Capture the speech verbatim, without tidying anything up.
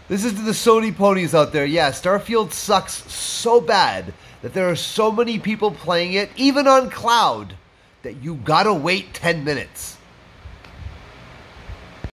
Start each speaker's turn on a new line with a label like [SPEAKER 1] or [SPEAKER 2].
[SPEAKER 1] This is to the Sony ponies out there. Yeah, Starfield sucks so bad that there are so many people playing it, even on cloud, that you gotta wait ten minutes.